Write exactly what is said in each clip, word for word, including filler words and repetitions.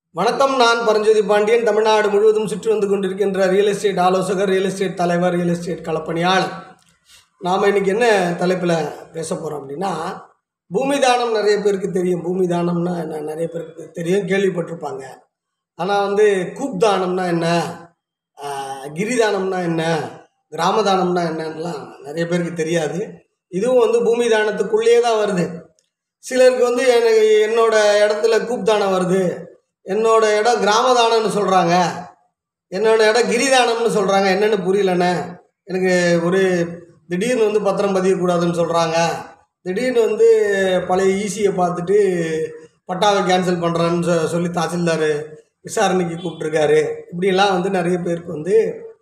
வணக்கம். நான் பரஞ்சோதி பாண்டியன். தமிழ்நாடு முழுவதும் சுற்றி வந்து கொண்டிருக்கின்ற ரியல் எஸ்டேட் ஆலோசகர், ரியல் எஸ்டேட் தலைவர், ரியல் எஸ்டேட் களப்பணியாளர். நாம் இன்றைக்கி என்ன தலைப்பில் பேச போகிறோம் அப்படின்னா, பூமி தானம் நிறைய பேருக்கு தெரியும். பூமி தானம்னா என்ன நிறைய பேருக்கு தெரியும், கேள்விப்பட்டிருப்பாங்க. ஆனால் வந்து கூப் தானம்னா என்ன, கிரிதானம்னா என்ன, கிராம தானம்னா என்னன்னெலாம் நிறைய பேருக்கு தெரியாது. இதுவும் வந்து பூமி தானத்துக்குள்ளேயே தான் வருது. சிலருக்கு வந்து எனக்கு என்னோட இடத்துல கூப் தானம் வருது, என்னோட இடம் கிராமதானம்னு சொல்கிறாங்க, என்னோட இடம் கிரிதானம்னு சொல்கிறாங்க. என்னென்னு புரியலண்ணே, எனக்கு ஒரு திடீர்னு வந்து பத்திரம் பதியக்கூடாதுன்னு சொல்கிறாங்க, திடீர்னு வந்து பழைய ஈசியை பார்த்துட்டு பட்டாவை கேன்சல் பண்ணுறேன்னு சொ சொல்லி தாசில்தார் விசாரணைக்கு கூப்பிட்ருக்காரு. இப்படிலாம் வந்து நிறைய பேருக்கு வந்து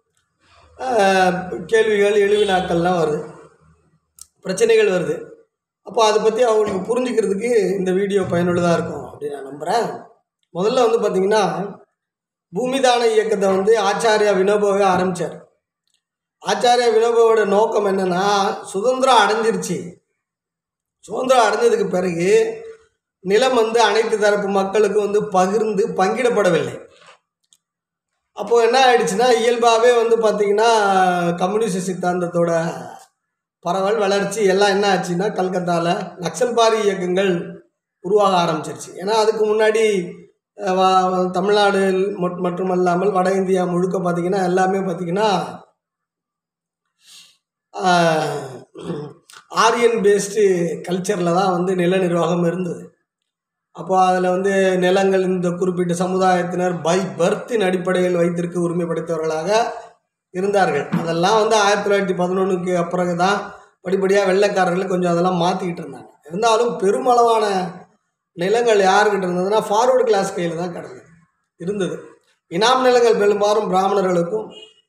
கேள்விகள், எழுவினாக்கள்லாம் வருது, பிரச்சனைகள் வருது. அப்போ அதை பற்றி அவங்களுக்கு புரிஞ்சுக்கிறதுக்கு இந்த வீடியோ பயனுள்ளதாக இருக்கும் அப்படின்னு நான் நம்புகிறேன். முதல்ல வந்து பார்த்திங்கன்னா, பூமிதான இயக்கத்தை வந்து ஆச்சாரியா வினோபாவே ஆரம்பித்தார். ஆச்சாரியா வினோபாவோட நோக்கம் என்னென்னா, சுதந்திரம் அடைஞ்சிருச்சு, சுதந்திரம் அடைஞ்சதுக்கு பிறகு நிலம் வந்து அனைத்து தரப்பு மக்களுக்கும் வந்து பகிர்ந்து பங்கிடப்படவில்லை. அப்போது என்ன ஆயிடுச்சுன்னா, இயல்பாகவே வந்து பார்த்திங்கன்னா கம்யூனிஸ்ட் சித்தாந்தத்தோட பரவல் வளர்ச்சி எல்லாம் என்ன ஆச்சுன்னா, கல்கத்தாவில் நக்சல்பாரி இயக்கங்கள் உருவாக ஆரம்பிச்சிருச்சு. ஏன்னா அதுக்கு முன்னாடி தமிழ்நாடு மட்டுமல்லாமல் வட இந்தியா முழுக்க பார்த்திங்கன்னா எல்லாமே பார்த்திங்கன்னா ஆரியன் பேஸ்டு கல்ச்சரில் தான் வந்து நில நிர்வாகம் இருந்தது. அப்போ அதில் வந்து நிலங்கள் இந்த குறிப்பிட்ட சமுதாயத்தினர் பை பர்த்தின் அடிப்படையில் வைத்திருக்க உரிமை படைத்தவர்களாக இருந்தார்கள். அதெல்லாம் வந்து ஆயிரத்தி தொள்ளாயிரத்தி பதினொன்றுக்கு அப்புறம் தான் படிப்படியாக வெள்ளைக்காரர்கள் கொஞ்சம் அதெல்லாம் மாற்றிக்கிட்டு இருந்தாங்க. இருந்தாலும் பெருமளவான நிலங்கள் யாருக்கிட்ட இருந்ததுன்னா ஃபார்வர்டு கிளாஸ் கையில் தான் கிடந்தது இருந்தது. இனாம் நிலங்கள் பெரும்பாலும் பிராமணர்களுக்கும்,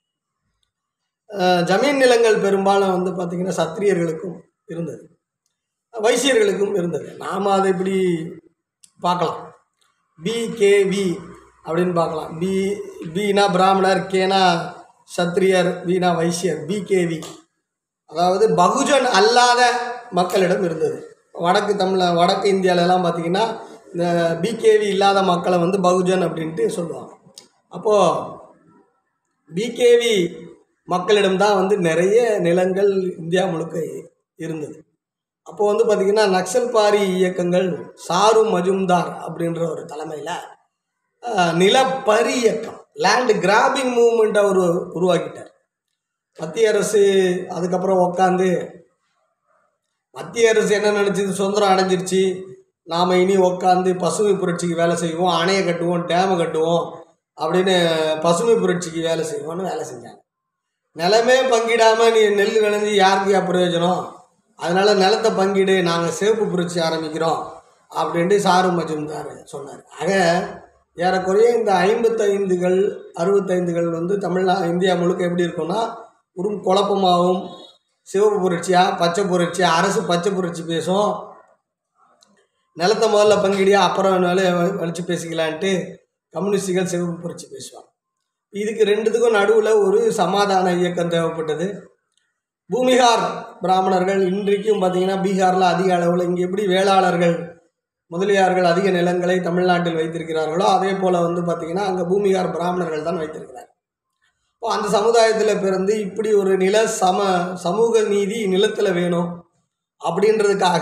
ஜமீன் நிலங்கள் பெரும்பாலும் வந்து பார்த்திங்கன்னா சத்திரியர்களுக்கும் இருந்தது, வைசியர்களுக்கும் இருந்தது. நாம் அதை இப்படி பார்க்கலாம், பிகேவி அப்படின்னு பார்க்கலாம். பி பினா பிராமணர், கேனா சத்திரியர், வீணா வைசியர், பிகேவி அதாவது பகுஜன் அல்லாத மக்களிடம் இருந்தது. வடக்கு தமிழ வடக்கு இந்தியாவிலலாம் பார்த்திங்கன்னா இந்த பிகேவி இல்லாத மக்களை வந்து பகுஜன் அப்படின்ட்டு சொல்லுவாங்க. அப்போது பிகேவி மக்களிடம்தான் வந்து நிறைய நிலங்கள் இந்தியா முழுக்க இருந்தது. அப்போது வந்து பார்த்திங்கன்னா நக்சல்பாரி இயக்கங்கள் சாரு மஜும்தார் அப்படின்ற ஒரு தலைமையில் நிலப்பரி இயக்கம், லேண்ட் கிராபிங் மூவ்மெண்ட் அவர் உருவாக்கிட்டார். மத்திய அரசு அதுக்கப்புறம் உக்காந்து, மத்திய அரசு என்ன நினச்சிது, சுதந்திரம் அடைஞ்சிருச்சு, நாம் இனி உக்காந்து பசுமை புரட்சிக்கு வேலை செய்வோம், அணையை கட்டுவோம், டேமை கட்டுவோம் அப்படின்னு பசுமை புரட்சிக்கு வேலை செய்வோம்னு வேலை செஞ்சாங்க. நிலமே பங்கிடாமல் நீ நெல் விளைஞ்சி யாருக்கு பிரயோஜனம், அதனால் நிலத்தை பங்கிடு, நாங்கள் சிவப்பு புரட்சி ஆரம்பிக்கிறோம் அப்படின்ட்டு சாரு மஜும்தார் சொன்னார். ஆக ஏறக்குறைய இந்த ஐம்பத்தைந்துகள் அறுபத்தைந்துகள் வந்து தமிழ்நா இந்தியா முழுக்க எப்படி இருக்குன்னா, ஒரு குழப்பமாகவும், சிவப்பு புரட்சியாக பச்சை புரட்சி, அரசு பச்சை புரட்சி பேசும், நிலத்தை முதல்ல பங்கிடியா அப்புறம் வேணாலும் வலிச்சு பேசிக்கலான்ட்டு கம்யூனிஸ்டுகள் சிவப்பு புரட்சி பேசுவாங்க. இதுக்கு ரெண்டுத்துக்கும் நடுவில் ஒரு சமாதான இயக்கம் தேவைப்பட்டது. பூமிகார் பிராமணர்கள் இன்றைக்கும் பார்த்திங்கன்னா பீகாரில் அதிக அளவில், இங்கே எப்படி வேளாளர்கள் முதலியார்கள் அதிக நிலங்களை தமிழ்நாட்டில் வைத்திருக்கிறார்களோ அதே போல் வந்து பார்த்திங்கன்னா அங்கே பூமிகார் பிராமணர்கள் தான் வைத்திருக்கிறார். இப்போ அந்த சமுதாயத்தில் பிறந்து இப்படி ஒரு நில சம சமூக நீதி நிலத்தில் வேணும் அப்படின்றதுக்காக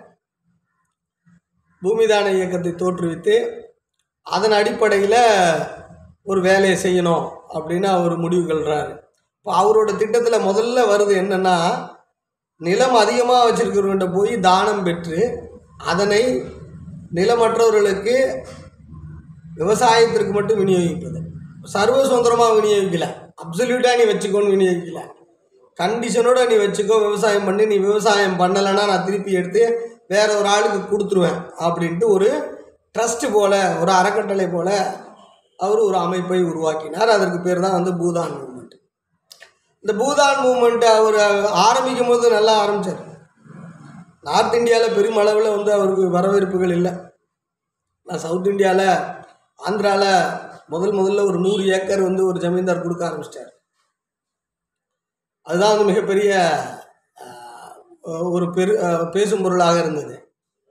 பூமிதான இயக்கத்தை தோற்றுவித்து அதன் அடிப்படையில் ஒரு வேலையை செய்யணும் அப்படின்னு அவர் முடிவு கொள்கிறார். இப்போ அவரோட திட்டத்தில் முதல்ல வருது என்னென்னா, நிலம் அதிகமாக வச்சுருக்கிறவங்கிட்ட போய் தானம் பெற்று அதனை நிலமற்றவர்களுக்கு விவசாயத்திற்கு மட்டும் விநியோகிப்பது. சர்வ சுதந்திரமாக விநியோகிக்கல, அப்சல்யூட்டாக நீ வச்சுக்கோன்னு விநியோகிக்கல, கண்டிஷனோட நீ வச்சுக்கோ, விவசாயம் பண்ணி, நீ விவசாயம் பண்ணலைன்னா நான் திருப்பி எடுத்து வேற ஒரு ஆளுக்கு கொடுத்துருவேன் அப்படின்ட்டு ஒரு ட்ரஸ்ட்டு போல், ஒரு அறக்கட்டளை போல் அவர் ஒரு அமைப்பை உருவாக்கினார். அதற்கு பேர் தான் வந்து பூதான் மூவ்மெண்ட். இந்த பூதான் மூவ்மெண்ட்டை அவர் ஆரம்பிக்கும் போது நல்லா ஆரம்பித்தார். நார்த் இந்தியாவில் பெருமளவில் வந்து அவருக்கு வரவேற்புகள் இல்லை. நான் சவுத் இந்தியாவில், ஆந்திராவில் முதல் முதல்ல ஒரு நூறு ஏக்கர் வந்து ஒரு ஜமீன்தார் கொடுக்க ஆரம்பிச்சிட்டார். அதுதான் வந்து மிகப்பெரிய ஒரு பெரு பேசும் பொருளாக இருந்தது.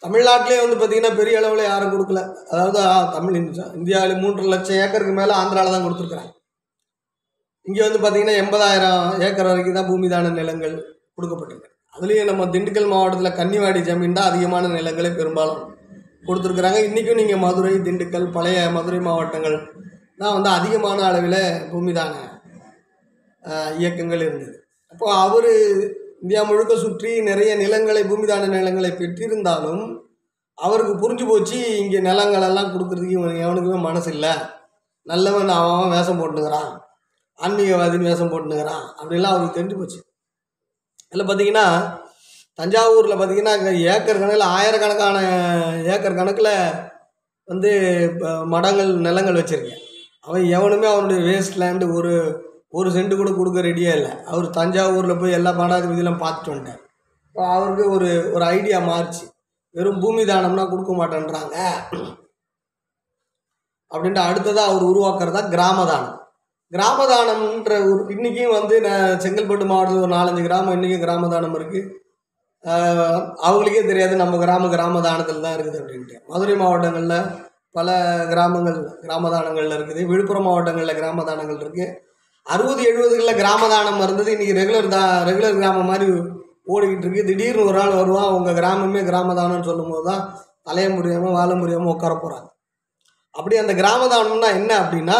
தமிழ்நாட்டிலே வந்து பார்த்திங்கன்னா பெரிய அளவில் யாரும் கொடுக்கல. அதாவது தமிழ் இந்தியாவில் மூன்று லட்சம் ஏக்கருக்கு மேலே ஆந்திராவில் தான் கொடுத்துருக்குறாங்க. இங்கே வந்து பார்த்திங்கன்னா எண்பதாயிரம் ஏக்கர் வரைக்கும் தான் பூமி தான நிலங்கள் கொடுக்கப்பட்டிருக்கு. அதுலேயும் நம்ம திண்டுக்கல் மாவட்டத்தில் கன்னிவாடி ஜமீன் தான் அதிகமான நிலங்களை பெரும்பாலும் கொடுத்துருக்குறாங்க. இன்றைக்கும் நீங்கள் மதுரை, திண்டுக்கல், பழைய மதுரை மாவட்டங்கள் தான் வந்து அதிகமான அளவில் பூமி தான இயக்கங்கள் இருந்தது. அப்போது அவர் இந்தியா முழுக்க சுற்றி நிறைய நிலங்களை பூமி தான நிலங்களை பெற்றிருந்தாலும் அவருக்கு புரிஞ்சு போச்சு, இங்கே நிலங்களெல்லாம் கொடுக்குறதுக்கு இவன் எவனுக்குமே மனசு இல்லை, நல்லவன் அவன் வேஷம் போட்டுக்கிறான், ஆன்மீகவாதின்னு வேஷம் போட்டுக்கிறான் அப்படின்லாம் அவருக்கு தெரிஞ்சு போச்சு. அதில் பார்த்திங்கன்னா தஞ்சாவூரில் பார்த்திங்கன்னா ஏக்கர் கணக்கில் ஆயிரக்கணக்கான ஏக்கர் கணக்கில் வந்து மடங்கள் நிலங்கள் வச்சுருக்கேன். அவன் எவனுமே அவனுடைய வேஸ்ட் லேண்டு ஒரு ஒரு சென்ட்டு கூட கொடுக்க ரெடியாக இல்லை. அவர் தஞ்சாவூரில் போய் எல்லா படாதிபதியெல்லாம் பார்த்துட்டு வந்துட்டார். இப்போ அவருக்கு ஒரு ஒரு ஐடியா மாறிச்சு, வெறும் பூமி தானம்னா கொடுக்க மாட்டேன்றாங்க அப்படின்ட்டு அடுத்ததாக அவர் உருவாக்குறது தான் கிராம தானம். கிராம தானம்ன்ற ஒரு இன்றைக்கும் வந்து நான் செங்கல்பட்டு மாவட்டத்தில் ஒரு நாலஞ்சு கிராமம் இன்றைக்கும் கிராம தானம் இருக்குது. அவங்களுக்கே தெரியாது நம்ம கிராம கிராம தானத்தில் தான் இருக்குது அப்படின்ட்டு. மதுரை மாவட்டங்களில் பல கிராமங்கள் கிராம தானங்களில் இருக்குது. விழுப்புரம் மாவட்டங்களில் கிராம தானங்கள் இருக்குது. அறுபது எழுபதுகளில் கிராம தானம் இருந்தது. இன்றைக்கி ரெகுலர் தா ரெகுலர் கிராமம் மாதிரி ஓடிக்கிட்டு இருக்குது. திடீர்னு ஒரு நாள் வருவான், உங்கள் கிராமமே கிராம தானம்னு சொல்லும்போது தான் தலைய முடியாமல் வாழ முடியாமல் உட்கார போகிறாங்க. அப்படி அந்த கிராம தானம்னா என்ன அப்படின்னா,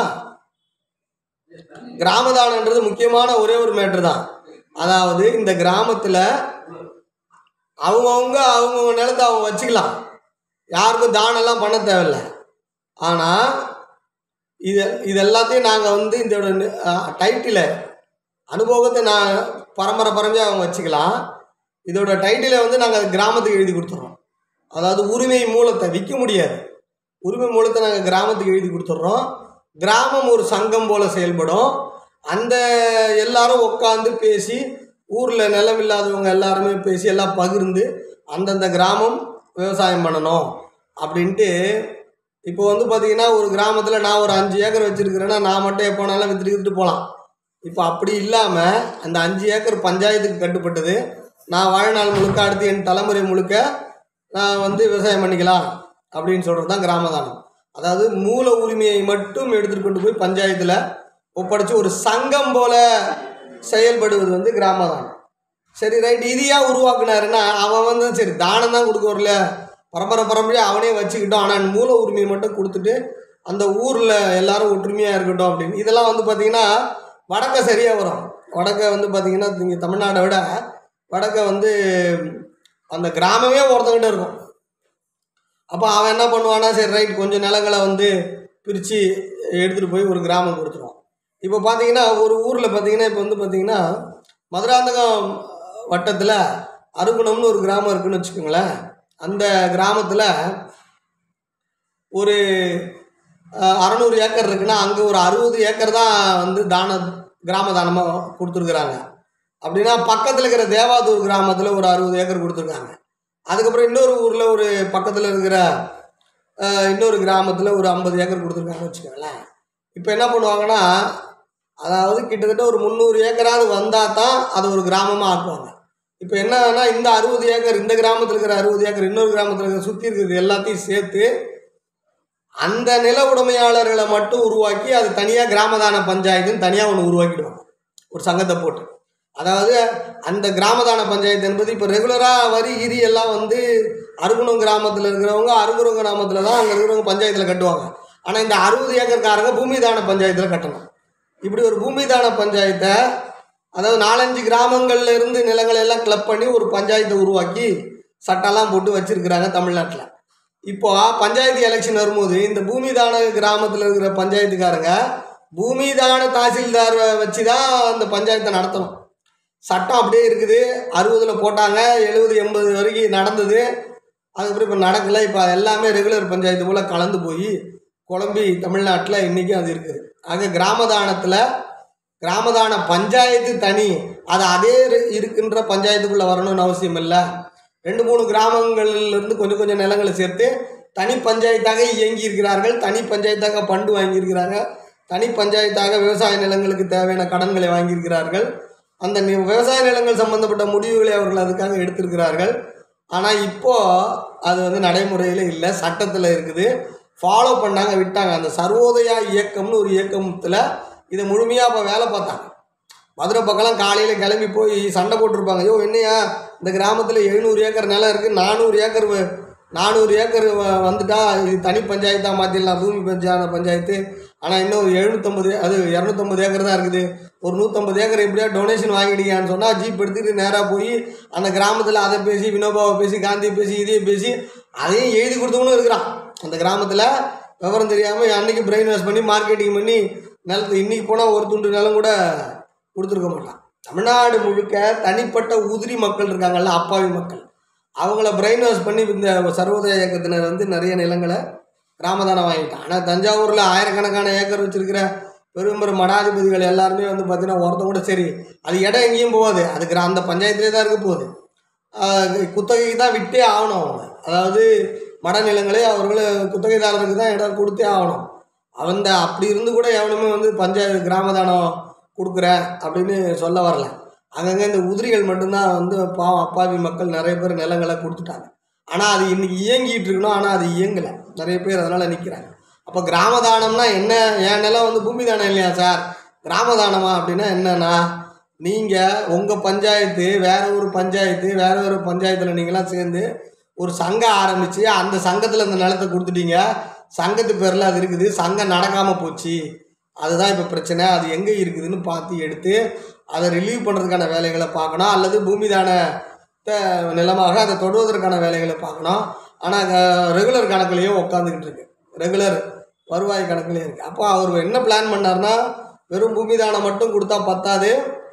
கிராம தானன்றது முக்கியமான ஒரே ஒரு மேட்ரு தான். அதாவது இந்த கிராமத்தில் அவங்கவுங்க அவங்கவுங்க நிலத்தை அவங்க வச்சுக்கலாம், யாருக்கும் தானெல்லாம் பண்ண தேவையில்லை. ஆனால் இது இது எல்லாத்தையும் நாங்கள் வந்து இதோட டைட்டிலை அனுபவத்தை நான் பரம்பரை பரம்பரையாக அவங்க வச்சுக்கலாம். இதோட டைட்டிலை வந்து நாங்கள் கிராமத்துக்கு எழுதி கொடுத்துட்றோம். அதாவது உரிமை மூலத்தை விற்க முடியாது, உரிமை மூலத்தை நாங்கள் கிராமத்துக்கு எழுதி கொடுத்துட்றோம். கிராமம் ஒரு சங்கம் போல் செயல்படும். அந்த எல்லாரும் உட்காந்து பேசி, ஊரில் நிலம் இல்லாதவங்க எல்லாருமே பேசி எல்லாம் பகிர்ந்து அந்தந்த கிராமம் விவசாயம் பண்ணணும் அப்படின்ட்டு. இப்போ வந்து பார்த்திங்கன்னா ஒரு கிராமத்தில் நான் ஒரு அஞ்சு ஏக்கர் வச்சுருக்கிறேன்னா நான் மட்டும் எப்போனாலும் விற்றுக்கிட்டு போகலாம். இப்போ அப்படி இல்லாமல் அந்த அஞ்சு ஏக்கர் பஞ்சாயத்துக்கு கட்டுப்பட்டது. நான் வாழ்நாள் முழுக்க அடுத்து என் தலைமுறை முழுக்க நான் வந்து விவசாயம் பண்ணிக்கலாம் அப்படின்னு சொல்கிறது தான் கிராம தானம். அதாவது மூல உரிமையை மட்டும் எடுத்துகிட்டு கொண்டு போய் பஞ்சாயத்தில் ஒப்படைச்சி ஒரு சங்கம் போல் செயல்படுவது வந்து கிராம தானம். சரி ரைட், இதையா உருவாக்குனாருன்னா அவன் வந்து சரி தானம் தான் கொடுக்க வரல, பரம்பரை பரம்பரையாக அவனே வச்சுக்கிட்டோம், ஆனால் மூல உரிமையை மட்டும் கொடுத்துட்டு அந்த ஊரில் எல்லாரும் ஒற்றுமையாக இருக்கட்டும் அப்படின்னு. இதெல்லாம் வந்து பார்த்திங்கன்னா வடக்க சரியாக வரும். வடக்க வந்து பார்த்திங்கன்னா இங்கே தமிழ்நாடை விட வடக்க வந்து அந்த கிராமமே ஒருத்தங்கிட்ட இருக்கும். அப்போ அவன் என்ன பண்ணுவான்னா, சரி ரைட் கொஞ்சம் நிலங்களை வந்து பிரித்து எடுத்துகிட்டு போய் ஒரு கிராமம் கொடுத்துருவான். இப்போ பார்த்தீங்கன்னா ஒரு ஊரில் பார்த்தீங்கன்னா இப்போ வந்து பார்த்திங்கன்னா மதுராந்தகம் வட்டத்தில் அருகுணம்னு ஒரு கிராமம் இருக்குதுன்னு வச்சுக்கோங்களேன். அந்த கிராமத்தில் ஒரு அறநூறு ஏக்கர் இருக்குன்னா அங்கே ஒரு அறுபது ஏக்கர் தான் வந்து தான கிராம தானமாக கொடுத்துருக்குறாங்க. அப்படின்னா பக்கத்தில் இருக்கிற தேவாதூர் கிராமத்தில் ஒரு அறுபது ஏக்கர் கொடுத்துருக்காங்க. அதுக்கப்புறம் இன்னொரு ஊரில் ஒரு பக்கத்தில் இருக்கிற இன்னொரு கிராமத்தில் ஒரு ஐம்பது ஏக்கர் கொடுத்துருக்காங்கன்னு வச்சுக்கோங்களேன். இப்போ என்ன பண்ணுவாங்கன்னா, அதாவது கிட்டத்தட்ட ஒரு முந்நூறு ஏக்கராவது வந்தால் தான் அது ஒரு கிராமமாக ஆக்குவாங்க. இப்போ என்னன்னா இந்த அறுபது ஏக்கர் இந்த கிராமத்தில் இருக்கிற அறுபது ஏக்கர் இன்னொரு கிராமத்தில் இருக்கிற சுற்றி இருக்கிறது எல்லாத்தையும் சேர்த்து அந்த நில உடைமையாளர்களை மட்டும் உருவாக்கி அது தனியாக கிராமதான பஞ்சாயத்துன்னு தனியாக ஒன்று உருவாக்கிடுவாங்க, ஒரு சங்கத்தை போட்டு. அதாவது அந்த கிராமதான பஞ்சாயத்து என்பது இப்போ ரெகுலராக வரி கிரி எல்லாம் வந்து அருகுணம் கிராமத்தில் இருக்கிறவங்க அருகுணம் கிராமத்தில் தான் அங்கே இருக்கிறவங்க பஞ்சாயத்தில் கட்டுவாங்க. ஆனால் இந்த அறுபது ஏக்கர்காரங்க பூமி தான பஞ்சாயத்தில் கட்டணும். இப்படி ஒரு பூமி தான பஞ்சாயத்தை, அதாவது நாலஞ்சு கிராமங்களில் இருந்து நிலங்களை எல்லாம் கிளப் பண்ணி ஒரு பஞ்சாயத்தை உருவாக்கி சட்டம்லாம் போட்டு வச்சுருக்கிறாங்க தமிழ்நாட்டில். இப்போ பஞ்சாயத்து எலெக்ஷன் வரும்போது இந்த பூமி தான கிராமத்தில் இருக்கிற பஞ்சாயத்துக்காரங்க பூமி தான தாசில்தாரை வச்சு தான் அந்த பஞ்சாயத்தை நடத்தணும். சட்டம் அப்படியே இருக்குது. அறுபதில் போட்டாங்க, எழுபது எண்பது வரைக்கும் நடந்தது. அதுக்கப்புறம் இப்போ நடக்கலை. இப்போ எல்லாமே ரெகுலர் பஞ்சாயத்து போல் கலந்து போய் குழம்பி தமிழ்நாட்டில் இன்றைக்கும் அது இருக்குது. ஆக கிராமதானத்தில் கிராமதான பஞ்சாயத்து தனி, அது அதே இருக்கின்ற பஞ்சாயத்துக்குள்ளே வரணும்னு அவசியம் இல்லை. ரெண்டு மூணு கிராமங்கள்லேருந்து கொஞ்சம் கொஞ்சம் நிலங்களை சேர்த்து தனி பஞ்சாயத்தாக இயங்கி இருக்கிறார்கள். தனி பஞ்சாயத்தாக பண்டு வாங்கியிருக்கிறாங்க. தனி பஞ்சாயத்தாக விவசாய நிலங்களுக்கு தேவையான கடன்களை வாங்கியிருக்கிறார்கள். அந்த விவசாய நிலங்கள் சம்பந்தப்பட்ட முடிவுகளை அவர்கள் அதுக்காக எடுத்திருக்கிறார்கள். ஆனால் இப்போது அது வந்து நடைமுறையில் இல்லை, சட்டத்தில் இருக்குது. ஃபாலோ பண்ணாங்க, விட்டாங்க. அந்த சர்வோதயா இயக்கம்னு ஒரு இயக்கத்தில் இதை முழுமையாக அப்போ வேலை பார்த்தாங்க. மதுரை பக்கம்லாம் காலையில் கிளம்பி போய் சண்டை போட்டிருப்பாங்க. ஐயோ என்னையா இந்த கிராமத்தில் எழுநூறு ஏக்கர் நிலம் இருக்குது, நானூறு ஏக்கர் நானூறு ஏக்கர் வந்துட்டா இது தனி பஞ்சாயத்தாக மாற்றிடலாம், பூமி பஞ்சாய பஞ்சாயத்து. ஆனால் இன்னும் ஒரு எழுநூற்றம்பது அது இரநூத்தம்பது ஏக்கர் தான் இருக்குது. ஒரு நூற்றம்பது ஏக்கர் எப்படியா டொனேஷன் வாங்கிடுங்கன்னு சொன்னால் ஜீப் எடுத்துகிட்டு நேராக போய் அந்த கிராமத்தில் அதை பேசி, வினோபாவை பேசி, காந்தியை பேசி, இதையே பேசி அதையும் எழுதி கொடுத்தவனும் இருக்கிறான். அந்த கிராமத்தில் விவரம் தெரியாமல் அன்றைக்கி பிரெயின் வாஷ் பண்ணி மார்க்கெட்டிங் பண்ணி நிலத்தை இன்றைக்கி போனால் ஒரு துண்டு நிலம் கூட கொடுத்துருக்க மாட்டான். தமிழ்நாடு முழுக்க தனிப்பட்ட உதிரி மக்கள் இருக்காங்கல்ல, அப்பாவி மக்கள், அவங்கள பிரெயின் வாஷ் பண்ணி இந்த சர்வோதய இயக்கத்தினர் வந்து நிறைய நிலங்களை கிராமதானம் வாங்கிட்டான். ஆனால் தஞ்சாவூரில் ஆயிரக்கணக்கான ஏக்கர் வச்சுருக்கிற பெரும் பெரும் மடாதிபதிகள் எல்லாருமே வந்து பார்த்திங்கன்னா ஒருத்த கூட சரி அது இடம் எங்கேயும் போகாது, அதுக்கு அந்த பஞ்சாயத்துலேயே தான் இருக்க போகுது, குத்தகைக்கு தான் விட்டே ஆகணும் அவங்க. அதாவது மட நிலங்களே அவர்கள் குத்தகைதாரருக்கு தான் இடம் கொடுத்தே ஆகணும். அந்த அப்படி இருந்து கூட எவனுமே வந்து பஞ்சாயத்து கிராமதானம் கொடுக்குற அப்படின்னு சொல்ல வரல. அங்கங்கே இந்த உதிரிகள் மட்டும்தான் வந்து பாவம் அப்பாவி மக்கள் நிறைய பேர் நிலங்களை கொடுத்துட்டாங்க. ஆனால் அது இன்றைக்கி இயங்கிட்டு இருக்கணும், ஆனால் அது இயங்கலை, நிறைய பேர் அதனால் நிற்கிறாங்க. அப்போ கிராமதானம்னா என்ன? என் நிலம் வந்து பூமி தானம் இல்லையா சார், கிராமதானமா அப்படின்னா என்னன்னா, நீங்கள் உங்கள் பஞ்சாயத்து வேற ஒரு பஞ்சாயத்து வேற ஒரு பஞ்சாயத்தில் நீங்களாம் சேர்ந்து ஒரு சங்கம் ஆரம்பித்து அந்த சங்கத்தில் அந்த நிலத்தை கொடுத்துட்டீங்க, சங்கத்து பேரில் அது இருக்குது, சங்கம் நடக்காமல் போச்சு, அதுதான் இப்போ பிரச்சனை. அது எங்கே இருக்குதுன்னு பார்த்து எடுத்து அதை ரிலீவ் பண்ணுறதுக்கான வேலைகளை பார்க்கணும், அல்லது பூமிதான நிலமாக அதை தொடுவதற்கான வேலைகளை பார்க்கணும். ஆனால் ரெகுலர் கணக்குலேயும் உட்காந்துக்கிட்டு இருக்கு, ரெகுலர் வருவாய் கணக்குலேயே இருக்குது. அப்போ அவர் என்ன பிளான் பண்ணார்னா, வெறும் பூமிதானம் மட்டும் கொடுத்தா பத்தாது,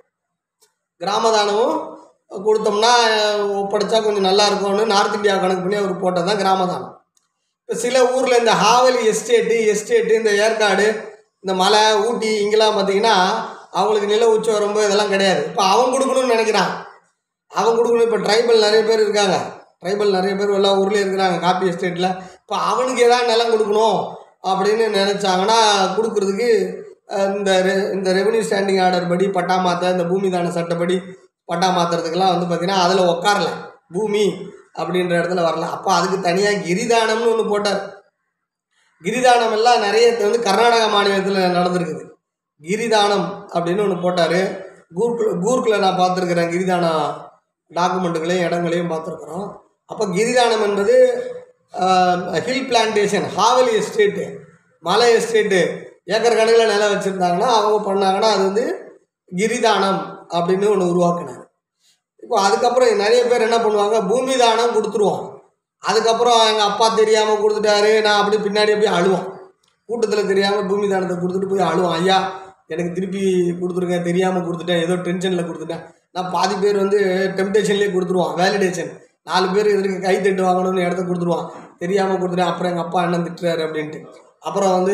கிராமதானமும் கொடுத்தோம்னா ஒப்படைச்சா கொஞ்சம் நல்லா இருக்கும்னு நார்த் இந்தியா கணக்கு பண்ணி அவர் போட்டது தான் கிராமதானம். இப்போ சில ஊரில் இந்த ஹாவலி எஸ்டேட்டு எஸ்டேட்டு இந்த ஏற்காடு இந்த மலை ஊட்டி இங்கெல்லாம் பார்த்திங்கன்னா அவங்களுக்கு நில உச்ச வரம்பு இதெல்லாம் கிடையாது. இப்போ அவன் கொடுக்கணும்னு நினைக்கிறான், அவன் கொடுக்கணும். இப்போ ட்ரைபல் நிறைய பேர் இருக்காங்க, ட்ரைபல் நிறைய பேர் எல்லா ஊர்லேயும் இருக்கிறாங்க காப்பி எஸ்டேட்டில். இப்போ அவனுக்கு ஏதாவது நிலம் கொடுக்கணும் அப்படின்னு நினச்சாங்கன்னா கொடுக்குறதுக்கு இந்த ரெ இந்த ரெவன்யூ ஸ்டாண்டிங் ஆர்டர் படி பட்டா மாற்ற, இந்த பூமிதான சட்டப்படி பட்டா மாற்றுறதுக்கெல்லாம் வந்து பார்த்திங்கன்னா அதில் உட்காரல, பூமி அப்படின்ற இடத்துல வரல. அப்போ அதுக்கு தனியாக கிரிதானம்னு ஒன்று போட்டார். கிரிதானம் எல்லாம் நிறைய வந்து கர்நாடகா மாநிலத்தில் நடந்திருக்குது. கிரிதானம் அப்படின்னு ஒன்று போட்டார். கூர்க்கு கூர்க்கில் நான் பார்த்துருக்குறேன், கிரிதான டாக்குமெண்ட்டுகளையும் இடங்களையும் பார்த்துருக்குறோம். அப்போ கிரிதானம் என்பது ஹில் பிளான்டேஷன், ஹாவலி எஸ்டேட்டு, மலை எஸ்டேட்டு, ஏக்கர் கணக்கில் நிலம் வச்சுருந்தாங்கன்னா அவங்க பண்ணாங்கன்னா அது வந்து கிரிதானம் அப்படின்னு ஒன்று உருவாக்கினார். இப்போ அதுக்கப்புறம் நிறைய பேர் என்ன பண்ணுவாங்க, பூமி தானம் கொடுத்துருவோம், அதுக்கப்புறம் எங்கள் அப்பா தெரியாமல் கொடுத்துட்டாரு நான் அப்படி பின்னாடி போய் அழுவோம், கூட்டத்தில் தெரியாமல் பூமி தானத்தை கொடுத்துட்டு போய் அழுவோம், ஐயா எனக்கு திருப்பி கொடுத்துருங்க, தெரியாமல் கொடுத்துட்டேன், ஏதோ டென்ஷனில் கொடுத்துட்டேன். நான் பாதி பேர் வந்து டெம்டேஷன்லேயே கொடுத்துருவான், வேலிடேஷன், நாலு பேர் இதற்கு கை தட்டு வாங்கணும்னு இடத்த கொடுத்துருவான், தெரியாமல் கொடுத்துட்டேன், அப்புறம் எங்கள் அப்பா அண்ணன் திட்டுறாரு அப்படின்ட்டு. அப்புறம் வந்து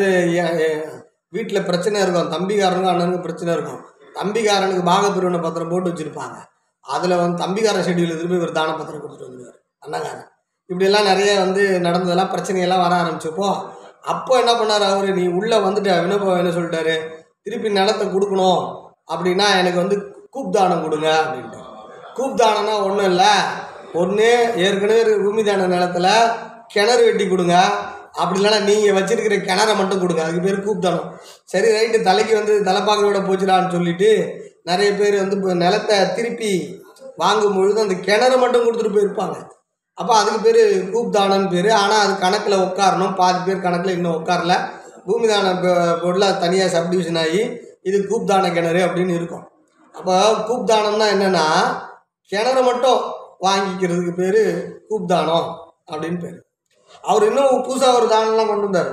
வீட்டில் பிரச்சனை இருக்கும், தம்பிக்காரனுக்கும் அண்ணனுக்கும் பிரச்சனை இருக்கும், தம்பிக்காரனுக்கு பாகப்பிரிவினை பத்திரம் போட்டு வச்சுருப்பாங்க, அதில் வந்து தம்பிக்காரன் ஷெட்யூல் திரும்பி ஒரு தான பத்திரம் கொடுத்துட்டு வந்துடுவார் அண்ணங்காரன். இப்படியெல்லாம் நிறைய வந்து நடந்ததெல்லாம் பிரச்சனையெல்லாம் வர ஆரம்பிச்சப்போ அப்போ என்ன பண்ணார் அவர், நீ உள்ளே வந்துட்ட வினோபா என்ன சொல்லிட்டாரு, திருப்பி நிலத்தை கொடுக்கணும் அப்படின்னா எனக்கு வந்து கூப் தானம் கொடுங்க அப்படின்ட்டு. கூப் தானம்னா ஒன்றும் இல்லை, ஒன்று ஏற்கனவே பூமி தான நிலத்தில் கிணறு வெட்டி கொடுங்க, அப்படி இல்லைன்னா நீங்கள் வச்சுருக்கிற கிணறை மட்டும் கொடுங்க, அதுக்கு பேர் கூப் தானம். சரி ரைட்டு, தலைக்கு வந்து தலைப்பாக்கையோட போச்சுடான்னு சொல்லிவிட்டு நிறைய பேர் வந்து இப்போ நிலத்தை திருப்பி வாங்கும் பொழுது அந்த கிணறு மட்டும் கொடுத்துட்டு போயிருப்பாங்க. அப்போ அதுக்கு பேர் கூப் தானம்னு பேர். ஆனால் அது கணக்கில் உட்காரணும், பாதி பேர் கணக்கில் இன்னும் உட்காரல, பூமி தான பொருளாக தனியாக சப்டிவிஷன் ஆகி இது கூப் தான கிணறு அப்படின்னு இருக்கும். அப்போ கூப் தானம்னா என்னென்னா கிணறு மட்டும் வாங்கிக்கிறதுக்கு பேர் கூப் தானம் அப்படின்னு பேர். அவர் இன்னும் புதுசாக ஒரு தானம்லாம் கொண்டு வந்தார்.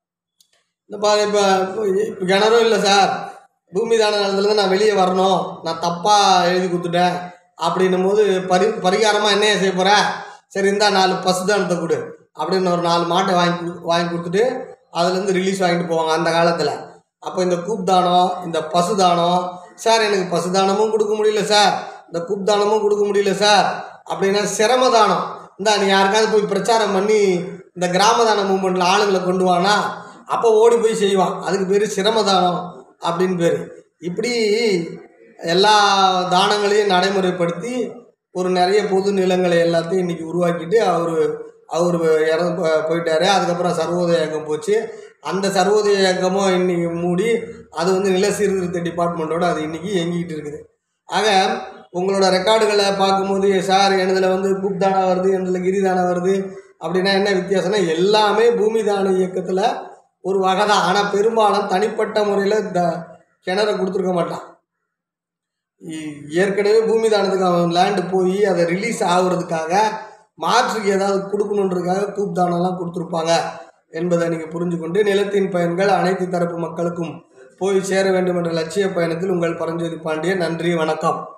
இந்த பா இப்போ இப்போ கிணறும் இல்லை சார், பூமி தான நிலத்துலேருந்து நான் வெளியே வரணும், நான் தப்பாக எழுதி கொடுத்துட்டேன் அப்படின்னும் போது பரி பரிகாரமாக என்னைய செய்ய போகிறேன், சரி இருந்தால் நாலு பசு தானத்தை கொடு அப்படின்னு ஒரு நாலு மாட்டை வாங்கி வாங்கி கொடுத்துட்டு அதுலேருந்து ரிலீஸ் வாங்கிட்டு போவாங்க அந்த காலத்தில். அப்போ இந்த கூப் தானம், இந்த பசு தானம், சார் எனக்கு பசு தானமும் கொடுக்க முடியல சார், இந்த கூப் தானமும் கொடுக்க முடியல சார் அப்படின்னா சிரம தானம், இந்த நீ யாருக்காவது போய் பிரச்சாரம் பண்ணி இந்த கிராம தான மூமெண்ட்டில் ஆளுங்களை கொண்டு வானா அப்போ ஓடி போய் செய்வான், அதுக்கு பேர் சிரமதானம் அப்படின்னு பேர். இப்படி எல்லா தானங்களையும் நடைமுறைப்படுத்தி ஒரு நிறைய பொது நிலங்களை எல்லாத்தையும் இன்றைக்கி உருவாக்கிட்டு அவர் அவர் இறந்து போயிட்டார். அதுக்கப்புறம் சர்வோதய இயக்கம் போச்சு. அந்த சர்வோதய இயக்கமும் இன்றைக்கி மூடி அது வந்து நில சீர்திருத்த டிபார்ட்மெண்ட்டோடு அது இன்றைக்கி இயங்கிக்கிட்டு இருக்குது. ஆக உங்களோட ரெக்கார்டுகளை பார்க்கும்போது சார் எனதில் வந்து கூப்தானா வருது, எனதில் கிரிதானா வருது அப்படின்னா என்ன வித்தியாசம்னா எல்லாமே பூமி தான இயக்கத்தில் ஒரு வகை தான். ஆனால் பெரும்பாலும் தனிப்பட்ட முறையில் த கிணற கொடுத்துருக்க மாட்டான். ஏற்கனவே பூமி தானத்துக்கு அவன் லேண்டு போய் அதை ரிலீஸ் ஆகுறதுக்காக மாற்றுக்கு ஏதாவது கொடுக்கணுன்றதுக்காக கூப்தானெல்லாம் கொடுத்துருப்பாங்க என்பதை நீங்கள் புரிஞ்சுக்கொண்டு நிலத்தின் பயன்கள் அனைத்து தரப்பு மக்களுக்கும் போய் சேர வேண்டும் என்ற லட்சிய பயணத்தில் உங்கள் பரஞ்சோதி பாண்டியன். நன்றி, வணக்கம்.